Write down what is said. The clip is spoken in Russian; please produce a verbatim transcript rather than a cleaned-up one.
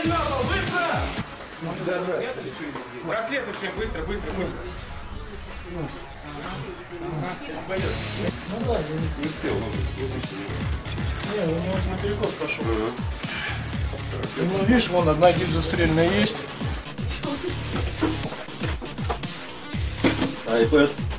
Стань на пол, быстро! Браслеты всем, быстро, быстро, быстро. Ну да, не успел. Не, у него перекос пошел. Ну, видишь, вон одна гильза стрельная есть. iPad.